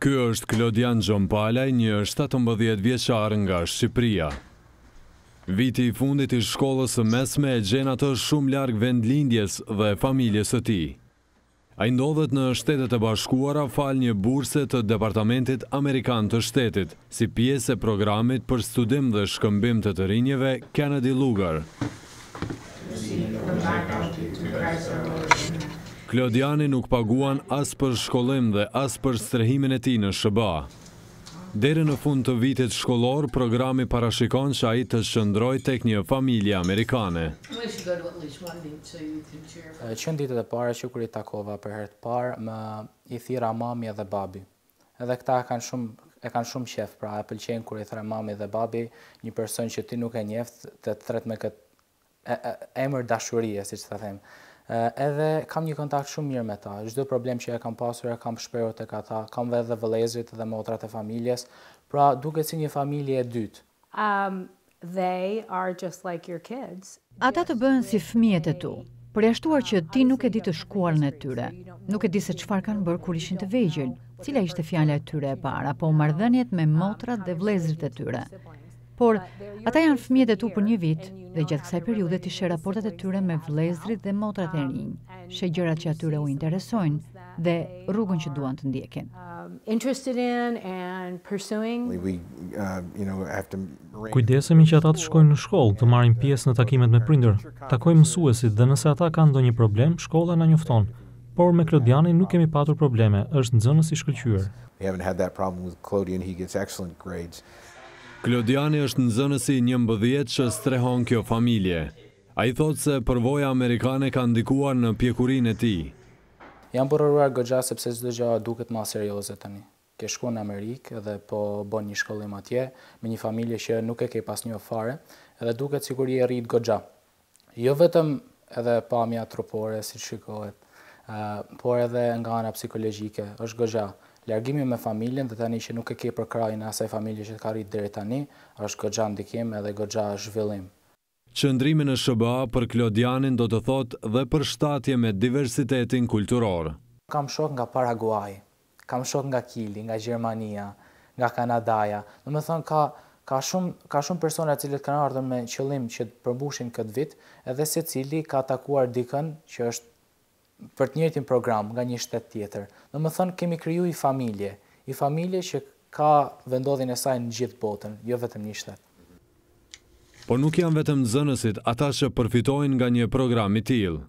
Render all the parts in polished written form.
Ky është Klodian Gjompalaj, një 17 vjeçar nga Shqipëria. Viti I fundit I shkollës së mesme e gjen atë shumë larg vendlindjes dhe familjes së tij. Ai ndodhet në Shtetet e Bashkuara fal një burse të Departamentit Amerikan të Shtetit, si pjesë e programit për studim dhe shkëmbim të rinjve Kennedy Lugar. Klodiani nuk paguan as për shkollim dhe as për strehimin e tij në SBA. Deri në fund të vitit shkollor, programi parashikon që ai të shndrojë tek një familje amerikane. Qënë ditët e para që kur I takova për herë të parë, më I thira mami edhe babi. Edhe këta e kanë shumë qef, pra e pëlqejnë kur I thira mami dhe babi, një person që ti nuk e njeh të tret me këtë emër dashurie, siç ta them. Edhe kam një kontakt shumë mirë me ta. Çdo problem që e kam pasur e kam shprehur tek ata. Kam edhe vëllezërit dhe motrat e familjes, pra duket si një familje e dytë. They are just like your kids. Ata të bëhen si fëmijët e tu, përjashtuar që ti nuk e di të shkuarën e tyre. Nuk e di se çfarë kanë bërë kur ishin të vegjël, cila ishte fjala e tyre e parë, apo marrëdhëniet me motrat dhe vëllezërit e tyre. Por ata janë fëmijët e tu për një vit dhe gjatë kësaj periudhe ti sheh raportet e tyre me vëllezërit dhe motrat e rinj. Sheh gjërat që atyre u interesojnë dhe rrugën që duan të ndjekin. Interested in and pursuing. Kujdesemi që ata të shkojnë në shkollë, të marrin pjesë në takimet me prindër, takojmë mësuesit dhe nëse ata kanë ndonjë problem, shkolla na njofton. Por me Klodianin nuk kemi patur probleme, është nxënës I shkëlqyer. Klodiani është nxënësi I 11 që strehon kjo familje. Ai thotë se përvoja amerikane ka ndikuar në pjekurinë e tij. Jam përruar goxha sepse çdo gjë duket më serioze tani. Ke shkuar në Amerikë dhe po bën një shkollim atje me një familje që nuk e ke pasnjë fare, edhe duket sikur I rrit goxha. Jo vetëm edhe pamja trupore si shikohet, por edhe nga ana psikologjike, është goxha. Largimi me familjen dhe tani që nuk e ke për krajin asaj familje që ka rrit deri tani, është goxha ndikim edhe goxha zhvillim. Qëndrimi në SBA për Klodianin do të thotë dhe përshtatje me diversitetin kulturor. Kam shok nga Paraguay, kam shok nga Kili, nga Gjermania, nga Kanadaja. Domethënë ka shumë persona të cilët kanë ardhur me qëllim që të përmbushin këtë vit, edhe secili ka takuar dikën që është për të njëjtin program nga një shtet tjetër. Domethënë kemi kriju I familje që ka vendodhjen e saj në gjithë botën, jo vetëm një shtet. Por nuk janë vetëm nxënësit ata që përfitojnë nga një program I tillë.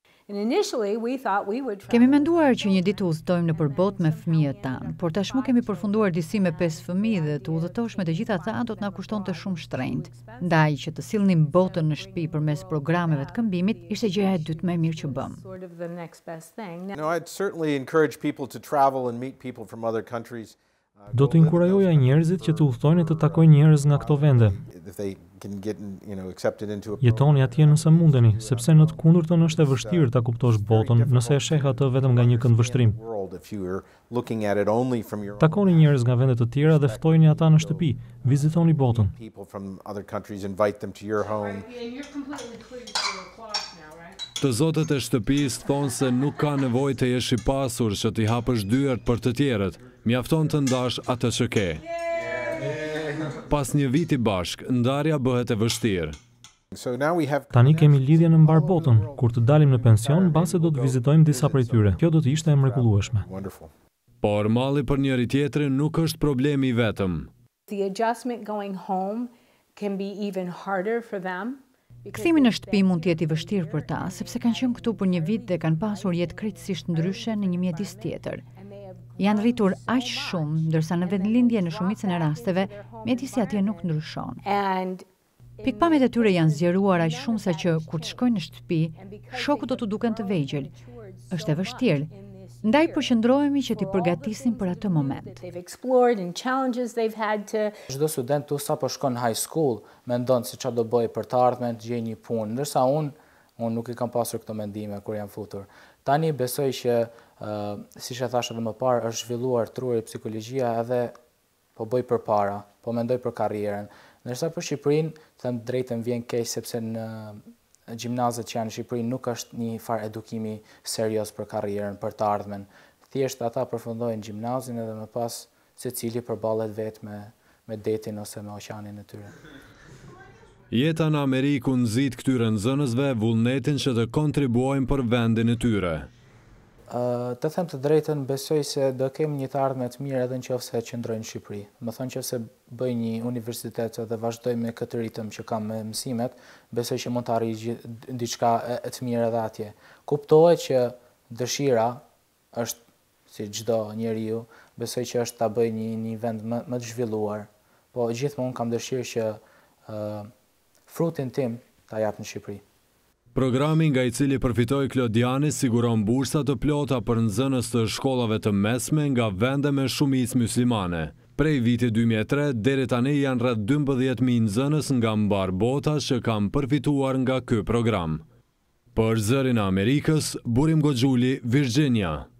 Kemi menduar që një ditë udhëtojmë në përbot me fëmijët tanë, por tashmë kemi përfunduar disi me 5 fëmijë dhe të udhëtosh me të gjitha ata do të na kushtonte shumë shtrenjtë. Ndaj që të sillnim botën në shtëpi përmes programeve të këmbimit ishte gjëja e dytë më e mirë që bëm. I'd certainly encourage people to travel and meet people from other countries. Do të inkurajoja njerëzit që të udhtojnë të takojnë njerëz nga këto vende. Jetoni atje nëse mundeni, sepse në të kundërtën është e vështirë ta kuptosh botën nëse e sheh atë vetëm nga një këndvështrim. Takoni njerëz nga vende të tjera dhe ftojini ata në shtëpi, vizitoni botën. Të zotët e shtëpisë thonë se nuk ka nevojë të jesh I pasur që t'i hapësh dyert për të tjerët, mjafton të ndash atë që ke. Pas një viti bashk, ndarja bëhet e vështirë. Tani kemi lidhje në mbar botën, kur të dalim në pension, mbase do të vizitojmë disa prej tyre. Kjo do të ishte e mrekullueshme. Por malli për njëri tjetrin nuk është problemi I vetëm. The adjustment going home can be even harder for them. Kthimi në shtëpi mund të jetë I vështirë për ta, sepse kanë qenë këtu për një vit dhe kanë pasur jetë krejtësisht ndryshe në një mjedis tjetër. Janë rritur aq shumë, ndërsa në vendlindje në shumicën e rasteve, mjedisi atje nuk ndryshon. Pikpamjet e tyre janë zgjeruar aq shumë sa që kur të shkojnë në shtëpi, shoku do të duken të vegjël. Është e vështirë. Ndaj përqendrohemi që t'i përgatisim për atë moment. Çdo student tu sa po shkon high school, mendon se çfarë do bëj për të ardhmen të gjej një punë, ndërsa unë nuk I kam pasur këto mendime kur jam futur. Tani besoj që siç e thash edhe më parë, është zhvilluar truri psikologjia edhe po bëj përpara, po mendoj për karrierën. Ndërsa për Shqipërinë, them drejtën vjen keq sepse në gjimnazet që janë në Shqipëri nuk është një farë edukimi serioz për karrierën, për të ardhmen. thjesht ata përfundojnë gjimnazin edhe më pas secili përballet vetë me detin ose me oqanin e tyre. Jeta në Amerikë nxit këtyre nxënësve vullnetin që të kontribuojnë për vendin e tyre. Të them të drejtën, besoj se do kemi një të ardhme të mirë edhe nëse qëndrojnë në Shqipëri. Më thonë nëse bëj një universitet dhe vazhdoj me këtë ritëm që kam me mësimet, besoj që mund të arrijë diçka të mirë edhe atje. Kuptohet që dëshira është, si çdo njeriu, besoj që është ta bëj një vend më të zhvilluar, po gjithmonë kam dëshirë që frutin tim ta jap në Shqipëri. Programi nga i cili përfitoi Klodiani siguron bursa të plota për nxënës të shkollave të mesme nga vende me shumicë muslimane. Prej vitit 2003 deri tani janë rreth 12.000 nxënës nga mbar bota që kanë përfituar nga ky program. Për Zërin e Amerikës, Burim Goxhuli, Virginia.